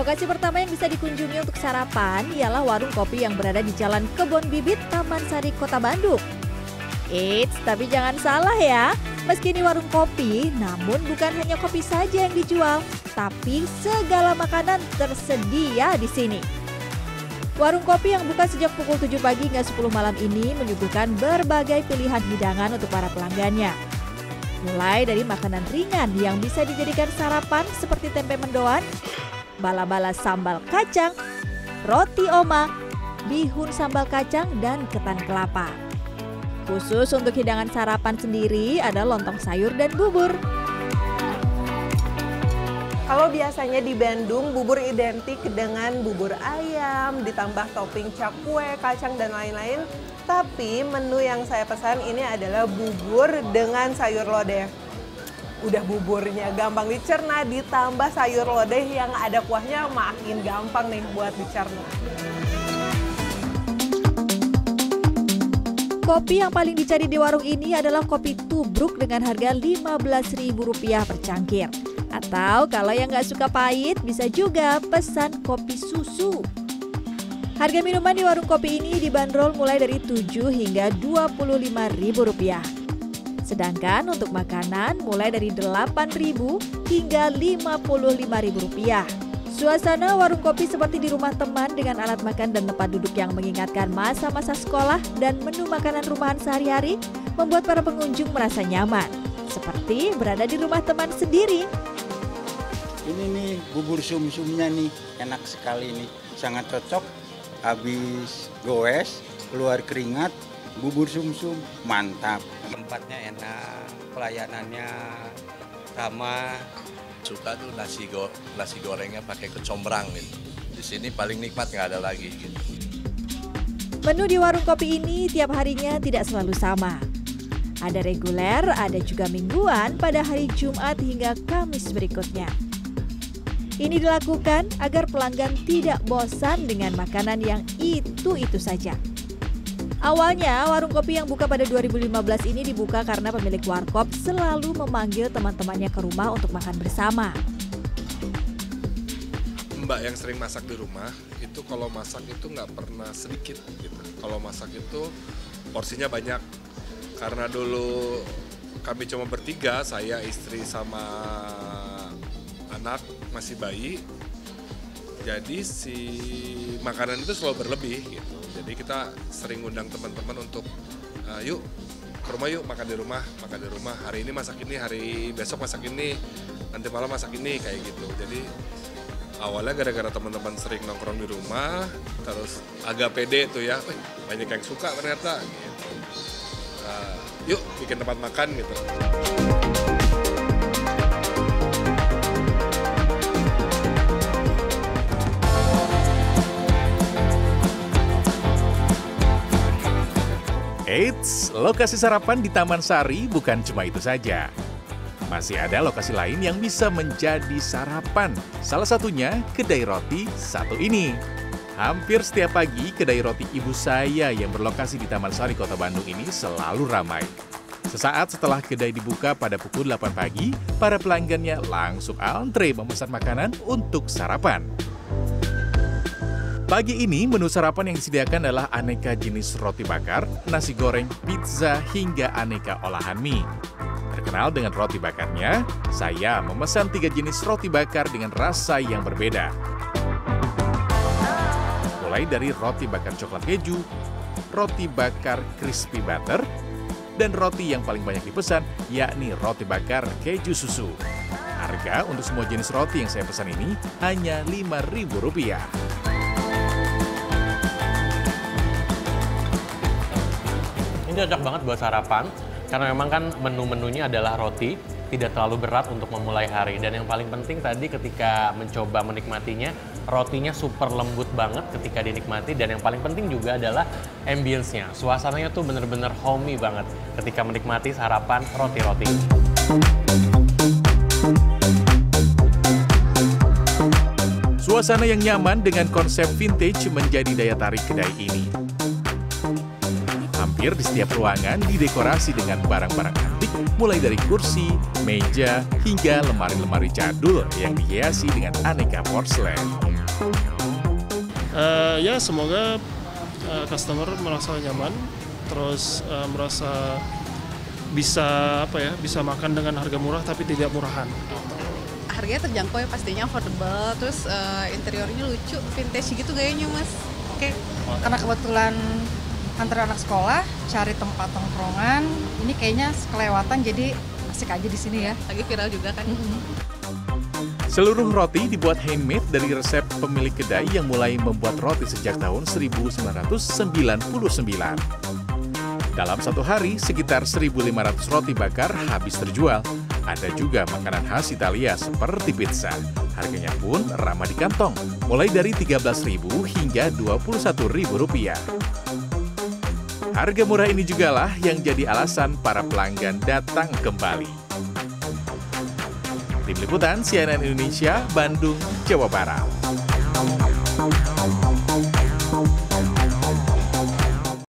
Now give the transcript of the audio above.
Lokasi pertama yang bisa dikunjungi untuk sarapan ialah warung kopi yang berada di Jalan Kebon Bibit, Taman Sari, Kota Bandung. Eits, tapi jangan salah ya. Meski ini warung kopi, namun bukan hanya kopi saja yang dijual, tapi segala makanan tersedia di sini. Warung kopi yang buka sejak pukul 7 pagi hingga 10 malam ini menyuguhkan berbagai pilihan hidangan untuk para pelanggannya. Mulai dari makanan ringan yang bisa dijadikan sarapan seperti tempe mendoan, bala-bala sambal kacang, roti oma, bihun sambal kacang, dan ketan kelapa. Khusus untuk hidangan sarapan sendiri ada lontong sayur dan bubur. Kalau biasanya di Bandung, bubur identik dengan bubur ayam, ditambah topping cakwe, kacang, dan lain-lain. Tapi menu yang saya pesan ini adalah bubur dengan sayur lodeh. Udah buburnya gampang dicerna, ditambah sayur lodeh yang ada kuahnya makin gampang nih buat dicerna. Kopi yang paling dicari di warung ini adalah kopi tubruk dengan harga Rp15.000 per cangkir. Atau kalau yang nggak suka pahit, bisa juga pesan kopi susu. Harga minuman di warung kopi ini dibanderol mulai dari Rp7 hingga Rp25.000. Sedangkan untuk makanan mulai dari Rp8.000 hingga Rp55.000. Suasana warung kopi seperti di rumah teman dengan alat makan dan tempat duduk yang mengingatkan masa-masa sekolah dan menu makanan rumahan sehari-hari membuat para pengunjung merasa nyaman, seperti berada di rumah teman sendiri. Ini nih bubur sum-sumnya nih, enak sekali nih, sangat cocok. Habis goes, keluar keringat, bubur sum-sum, mantap. Tempatnya enak, pelayanannya ramah. Suka tuh nasi gorengnya pakai kecombrang gitu. Di sini paling nikmat, nggak ada lagi gitu. Menu di warung kopi ini tiap harinya tidak selalu sama. Ada reguler, ada juga mingguan pada hari Jumat hingga Kamis berikutnya. Ini dilakukan agar pelanggan tidak bosan dengan makanan yang itu-itu saja. Awalnya, warung kopi yang buka pada 2015 ini dibuka karena pemilik warkop selalu memanggil teman-temannya ke rumah untuk makan bersama. Mbak yang sering masak di rumah, itu kalau masak itu nggak pernah sedikit gitu. Kalau masak itu porsinya banyak. Karena dulu kami cuma bertiga, saya, istri, sama anak masih bayi. Jadi si makanan itu selalu berlebih gitu. Jadi kita sering undang teman-teman untuk yuk ke rumah yuk makan di rumah. Hari ini masak ini, hari besok masak ini, nanti malam masak ini, kayak gitu. Jadi awalnya gara-gara teman-teman sering nongkrong di rumah, terus agak pede tuh ya, banyak yang suka ternyata gitu. Yuk bikin tempat makan gitu. Eits, lokasi sarapan di Taman Sari bukan cuma itu saja. Masih ada lokasi lain yang bisa menjadi sarapan. Salah satunya kedai roti satu ini. Hampir setiap pagi, kedai roti ibu saya yang berlokasi di Taman Sari, Kota Bandung ini selalu ramai. Sesaat setelah kedai dibuka pada pukul 8 pagi, para pelanggannya langsung antre memesan makanan untuk sarapan. Pagi ini menu sarapan yang disediakan adalah aneka jenis roti bakar, nasi goreng, pizza, hingga aneka olahan mie. Terkenal dengan roti bakarnya, saya memesan 3 jenis roti bakar dengan rasa yang berbeda. Mulai dari roti bakar coklat keju, roti bakar crispy butter, dan roti yang paling banyak dipesan yakni roti bakar keju susu. Harga untuk semua jenis roti yang saya pesan ini hanya Rp5.000. Ini cocok banget buat sarapan, karena memang kan menu-menunya adalah roti, tidak terlalu berat untuk memulai hari. Dan yang paling penting tadi ketika mencoba menikmatinya, rotinya super lembut banget ketika dinikmati. Dan yang paling penting juga adalah ambience-nya. Suasananya tuh bener-bener homey banget ketika menikmati sarapan roti-roti. Suasana yang nyaman dengan konsep vintage menjadi daya tarik kedai ini. Hampir di setiap ruangan didekorasi dengan barang-barang antik, mulai dari kursi, meja, hingga lemari-lemari jadul yang dihiasi dengan aneka porselen. Ya semoga customer merasa nyaman, terus merasa bisa makan dengan harga murah tapi tidak murahan. Harganya terjangkau ya, pastinya affordable, terus interiornya lucu, vintage gitu gayanya Mas. Oke. Karena kebetulan antar anak sekolah cari tempat tongkrongan, ini kayaknya kelewatan jadi asik aja di sini ya. Lagi viral juga kan. Seluruh roti dibuat handmade dari resep pemilik kedai yang mulai membuat roti sejak tahun 1999. Dalam satu hari, sekitar 1.500 roti bakar habis terjual. Ada juga makanan khas Italia seperti pizza. Harganya pun ramah di kantong, mulai dari Rp13.000 hingga Rp21.000. Harga murah ini jugalah yang jadi alasan para pelanggan datang kembali. Tim Liputan CNN Indonesia, Bandung, Jawa Barat.